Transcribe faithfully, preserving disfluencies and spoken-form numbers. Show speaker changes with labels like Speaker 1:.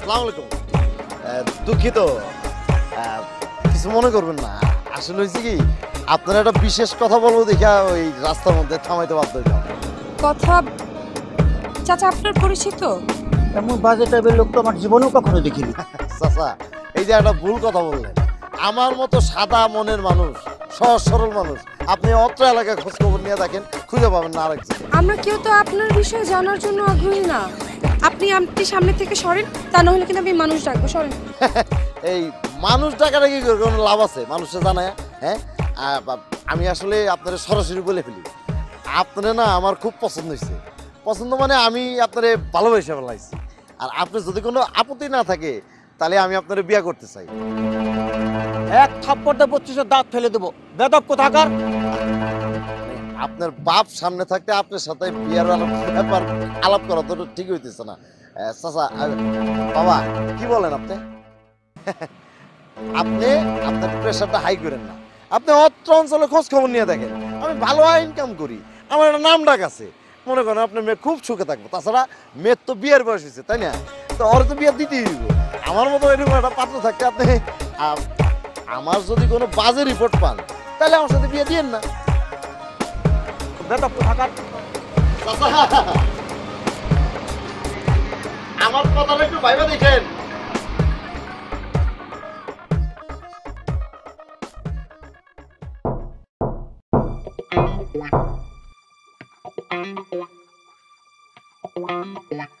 Speaker 1: আসসালামু আলাইকুম। আহ, দুঃখিত, আহ, কিছু মনে করবেন না। আসলে হয়েছে কি, আপনার একটা বিশেষ কথা বলবো দেখা ওই রাস্তার মধ্যে থামাইতে বাধ্য হইলাম।
Speaker 2: কথা চাচা আপনার পরিচিত?
Speaker 3: এমন বাজে টাইপের লোক তো আমার জীবনেও কখনো দেখিনি।
Speaker 1: চাচা, এই যে একটা ভুল কথা বললেন। আমার মতো সাদা মনের মানুষ, সহজ সরল মানুষ, আপনি অত্র এলাকায় খোঁজ খবর নিয়ে দেখেন, খুঁজে পাবেন না আরেকজন।
Speaker 2: আমরা কেউ তো আপনার বিষয়ে জানার জন্য আগ্রহী না। আপনি আপনি সামনে থেকে সরেন, তা না হলে কিন্তু আমি মানুষ ডাকবো। সরেন।
Speaker 1: এই মানুষ ডাকাটা কি করে কোনো লাভ আছে মানুষে জানায়? হ্যাঁ, আ- বা- আমি আসলে আপনার সরাসরি বলে ফেলি, আপনার না আমার খুব পছন্দ হয়েছে। পছন্দ মানে আমি আপনারে ভালোবেসে ফেলাইছি। আর আপনার যদি কোনো আপত্তি না থাকে তাহলে আমি আপনার বিয়ে করতে চাই।
Speaker 3: এক থাপ্পড় দিয়ে বত্রিশের দাঁত ফেলে দেবো, বেদব কোথাকার।
Speaker 1: আপনার বাপ সামনে থাকতে আপনার সাথে বিয়ের আলাপ ব্যাপার আলাপ করা তো ঠিক হইতেছে না। আহ, চাচা, আহ, বাবা কি বলেন আপনি? আপনি আপনার প্রেশারটা হাই করেন না। আপনি অত্র অঞ্চলে খোঁজ খবর নিয়ে দেখেন, আমি ভালো ইনকাম করি, আমার একটা নাম ডাক আছে। মনে করেন আপনার মেয়ে খুব সুখে থাকবো। তাছাড়া মেয়ের তো বিয়ের বয়স হয়েছে, তাই না? তো ওর তো বিয়ে দিতেই দিব। আমার মতো এরকম একটা পাত্র থাকতে আপনি আহ, আমার যদি কোনো বাজে রিপোর্ট পান তাহলে আমার সাথে বিয়ে দিয়েন না।
Speaker 3: বেদব কোথাকার।
Speaker 1: আমার কথাটা একটু ভাইবা দেখেন।
Speaker 4: Thank you.